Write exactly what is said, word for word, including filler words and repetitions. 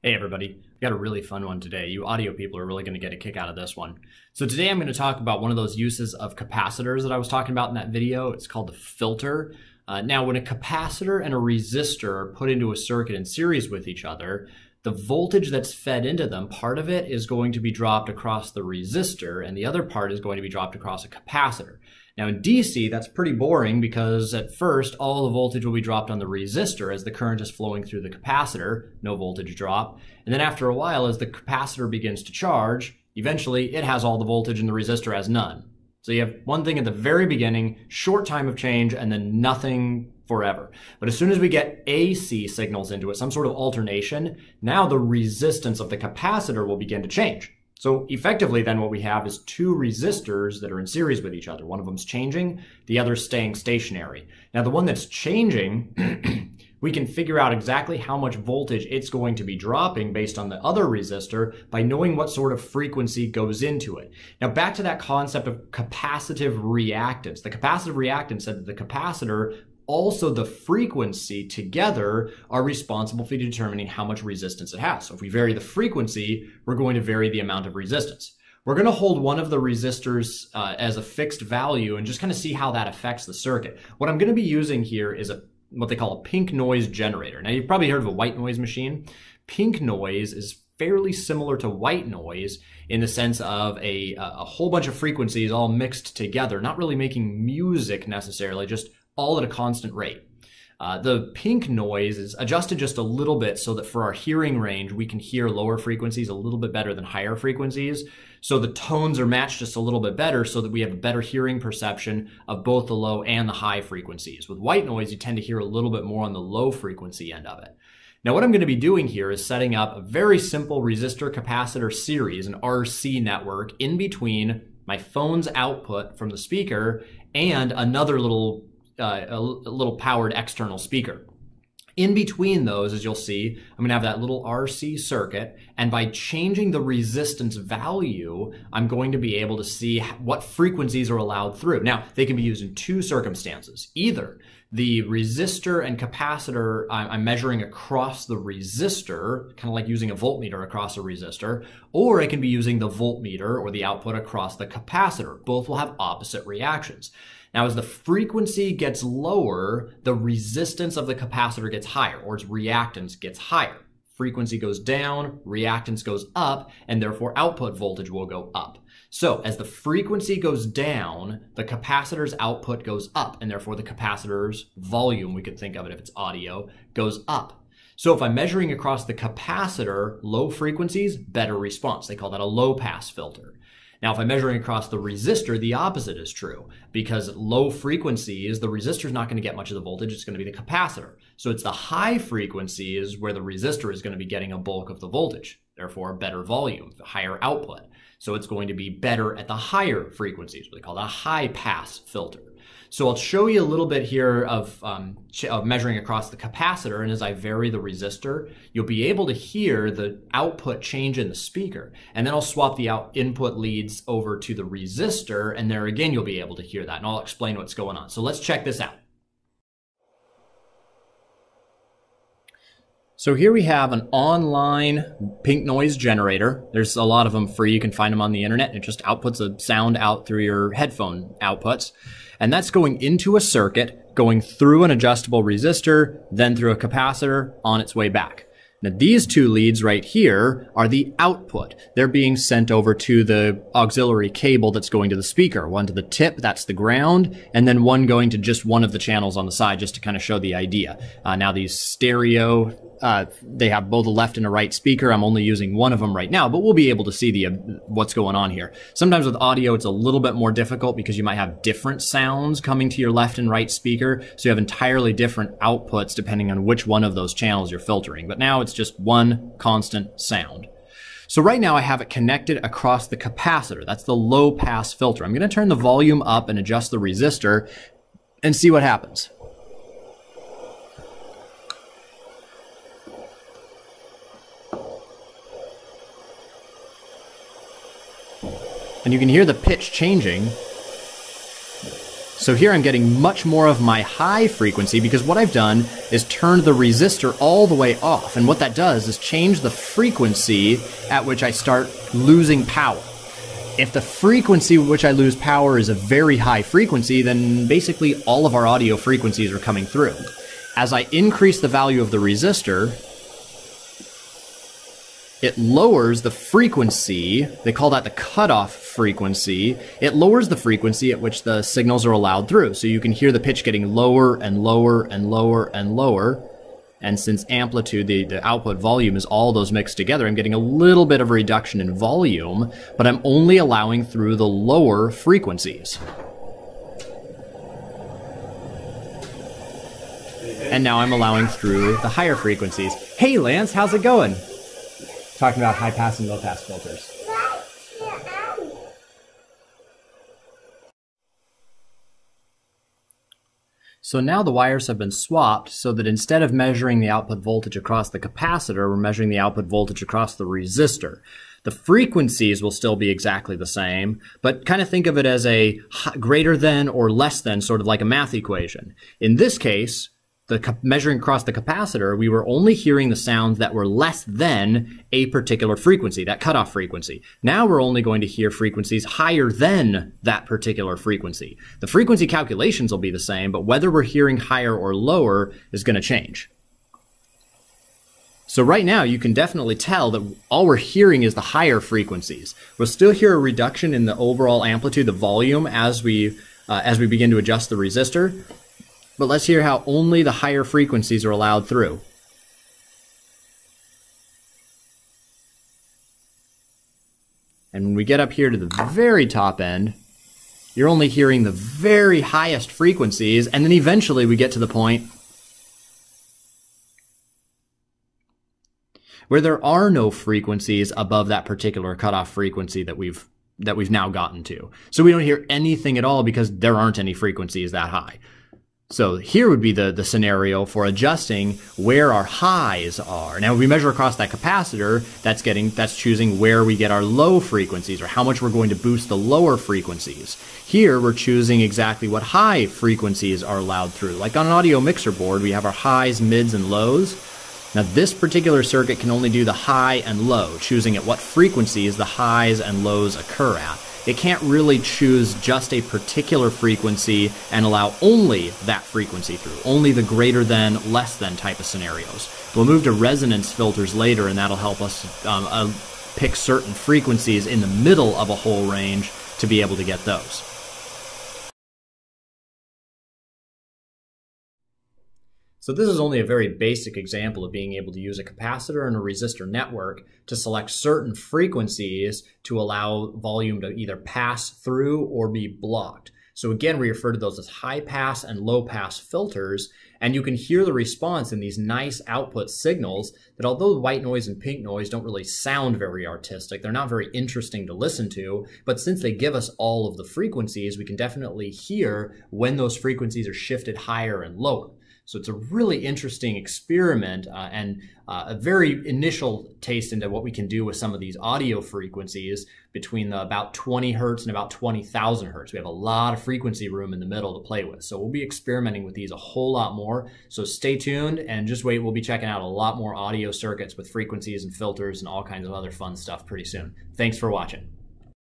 Hey everybody, we got a really fun one today. You audio people are really going to get a kick out of this one. So today I'm going to talk about one of those uses of capacitors that I was talking about in that video. It's called the filter. Uh, now when a capacitor and a resistor are put into a circuit in series with each other, the voltage that's fed into them, part of it is going to be dropped across the resistor and the other part is going to be dropped across a capacitor. Now in D C, that's pretty boring because at first all the voltage will be dropped on the resistor as the current is flowing through the capacitor, no voltage drop. And then after a while, as the capacitor begins to charge, eventually it has all the voltage and the resistor has none. So you have one thing at the very beginning, short time of change, and then nothing forever. But as soon as we get A C signals into it, some sort of alternation, now the resistance of the capacitor will begin to change. So effectively then what we have is two resistors that are in series with each other. One of them's changing, the other's staying stationary. Now the one that's changing, we can figure out exactly how much voltage it's going to be dropping based on the other resistor by knowing what sort of frequency goes into it. Now back to that concept of capacitive reactance. The capacitive reactance said that the capacitor also the frequency together are responsible for determining how much resistance it has. So if we vary the frequency, we're going to vary the amount of resistance. We're going to hold one of the resistors uh, as a fixed value and just kind of see how that affects the circuit. What I'm going to be using here is a what they call a pink noise generator. Now you've probably heard of a white noise machine. Pink noise is fairly similar to white noise in the sense of a, a whole bunch of frequencies all mixed together, not really making music necessarily, just all at a constant rate. Uh, the pink noise is adjusted just a little bit so that for our hearing range, we can hear lower frequencies a little bit better than higher frequencies. So the tones are matched just a little bit better so that we have a better hearing perception of both the low and the high frequencies. With white noise, you tend to hear a little bit more on the low frequency end of it. Now what I'm going to be doing here is setting up a very simple resistor capacitor series, an R C network, in between my phone's output from the speaker and another little Uh, a, a little powered external speaker. In between those, as you'll see, I'm going to have that little R C circuit, and by changing the resistance value, I'm going to be able to see what frequencies are allowed through. Now, they can be used in two circumstances. Either the resistor and capacitor I'm measuring across the resistor, kind of like using a voltmeter across a resistor, or I can be using the voltmeter or the output across the capacitor. Both will have opposite reactions. Now, as the frequency gets lower, the resistance of the capacitor gets higher, or its reactance gets higher. Frequency goes down, reactance goes up, and therefore output voltage will go up. So as the frequency goes down, the capacitor's output goes up, and therefore the capacitor's volume, we could think of it if it's audio, goes up. So if I'm measuring across the capacitor, low frequencies, better response. They call that a low pass filter. Now, if I'm measuring across the resistor, the opposite is true, because low frequencies, the resistor is not going to get much of the voltage, it's going to be the capacitor. So it's the high frequencies where the resistor is going to be getting a bulk of the voltage, therefore better volume, higher output. So it's going to be better at the higher frequencies, what they call that a high pass filter. So I'll show you a little bit here of, um, of measuring across the capacitor, and as I vary the resistor, you'll be able to hear the output change in the speaker. And then I'll swap the out input leads over to the resistor, and there again you'll be able to hear that, and I'll explain what's going on. So let's check this out. So here we have an online pink noise generator. There's a lot of them free. You can find them on the internet. It just outputs a sound out through your headphone outputs. And that's going into a circuit, going through an adjustable resistor, then through a capacitor on its way back. Now these two leads right here are the output. They're being sent over to the auxiliary cable that's going to the speaker. One to the tip, that's the ground, and then one going to just one of the channels on the side just to kind of show the idea. Uh, now these stereo, uh, they have both a left and a right speaker. I'm only using one of them right now, but we'll be able to see the uh, what's going on here. Sometimes with audio, it's a little bit more difficult because you might have different sounds coming to your left and right speaker, so you have entirely different outputs depending on which one of those channels you're filtering. But now it's just one constant sound. So right now I have it connected across the capacitor. That's the low pass filter. I'm going to turn the volume up and adjust the resistor and see what happens. And you can hear the pitch changing. So here I'm getting much more of my high frequency because what I've done is turned the resistor all the way off. And what that does is change the frequency at which I start losing power. If the frequency at which I lose power is a very high frequency, then basically all of our audio frequencies are coming through. As I increase the value of the resistor, it lowers the frequency. They call that the cutoff frequency. It lowers the frequency at which the signals are allowed through. So you can hear the pitch getting lower and lower and lower and lower. And since amplitude, the, the output volume is all those mixed together, I'm getting a little bit of a reduction in volume, but I'm only allowing through the lower frequencies. And now I'm allowing through the higher frequencies. Hey Lance, how's it going? Talking about high pass and low pass filters. So now the wires have been swapped so that instead of measuring the output voltage across the capacitor, we're measuring the output voltage across the resistor. The frequencies will still be exactly the same, but kind of think of it as a greater than or less than, sort of like a math equation. In this case, the measuring across the capacitor, we were only hearing the sounds that were less than a particular frequency, that cutoff frequency. Now we're only going to hear frequencies higher than that particular frequency. The frequency calculations will be the same, but whether we're hearing higher or lower is going to change. So right now you can definitely tell that all we're hearing is the higher frequencies. We'll still hear a reduction in the overall amplitude, the volume, as we, uh, as we begin to adjust the resistor. But let's hear how only the higher frequencies are allowed through. And when we get up here to the very top end, you're only hearing the very highest frequencies, and then eventually we get to the point where there are no frequencies above that particular cutoff frequency that we've that we've now gotten to. So we don't hear anything at all because there aren't any frequencies that high. So here would be the, the scenario for adjusting where our highs are. Now, if we measure across that capacitor, that's getting that's choosing where we get our low frequencies or how much we're going to boost the lower frequencies. Here, we're choosing exactly what high frequencies are allowed through. Like on an audio mixer board, we have our highs, mids, and lows. Now, this particular circuit can only do the high and low, choosing at what frequencies the highs and lows occur at. It can't really choose just a particular frequency and allow only that frequency through, only the greater than, less than type of scenarios. We'll move to resonance filters later, and that'll help us um, uh, pick certain frequencies in the middle of a whole range to be able to get those. So this is only a very basic example of being able to use a capacitor and a resistor network to select certain frequencies to allow volume to either pass through or be blocked. So again, we refer to those as high pass and low pass filters, and you can hear the response in these nice output signals that although white noise and pink noise don't really sound very artistic, they're not very interesting to listen to, but since they give us all of the frequencies, we can definitely hear when those frequencies are shifted higher and lower. So it's a really interesting experiment uh, and uh, a very initial taste into what we can do with some of these audio frequencies between the about twenty hertz and about twenty thousand hertz. We have a lot of frequency room in the middle to play with. So we'll be experimenting with these a whole lot more. So stay tuned and just wait. We'll be checking out a lot more audio circuits with frequencies and filters and all kinds of other fun stuff pretty soon. Thanks for watching.